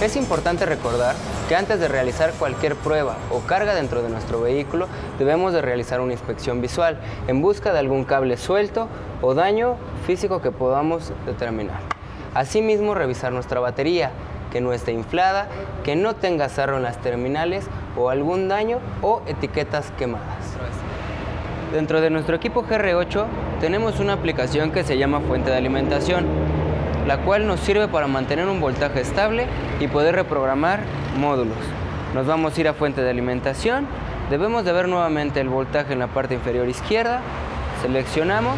Es importante recordar que antes de realizar cualquier prueba o carga dentro de nuestro vehículo, debemos de realizar una inspección visual en busca de algún cable suelto o daño físico que podamos determinar. Asimismo, revisar nuestra batería, que no esté inflada, que no tenga sarro en las terminales o algún daño o etiquetas quemadas. Dentro de nuestro equipo GR8 tenemos una aplicación que se llama fuente de alimentación, la cual nos sirve para mantener un voltaje estable y poder reprogramar módulos. Nos vamos a ir a fuente de alimentación, debemos de ver nuevamente el voltaje en la parte inferior izquierda, seleccionamos,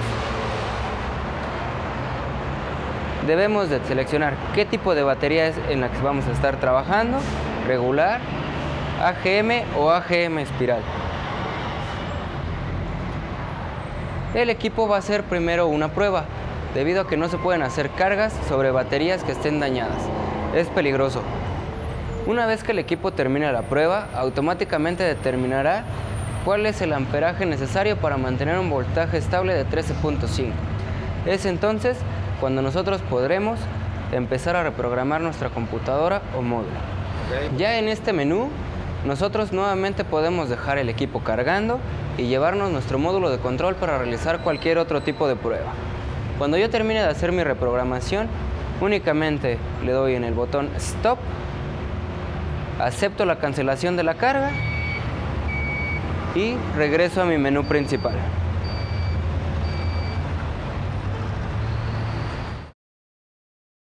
debemos de seleccionar qué tipo de batería es en la que vamos a estar trabajando, regular, AGM o AGM espiral. El equipo va a hacer primero una prueba, debido a que no se pueden hacer cargas sobre baterías que estén dañadas. Es peligroso. Una vez que el equipo termine la prueba, automáticamente determinará cuál es el amperaje necesario para mantener un voltaje estable de 13.5. Es entonces cuando nosotros podremos empezar a reprogramar nuestra computadora o módulo. Ya en este menú, nosotros nuevamente podemos dejar el equipo cargando y llevarnos nuestro módulo de control para realizar cualquier otro tipo de prueba. Cuando yo termine de hacer mi reprogramación, únicamente le doy en el botón Stop, acepto la cancelación de la carga y regreso a mi menú principal.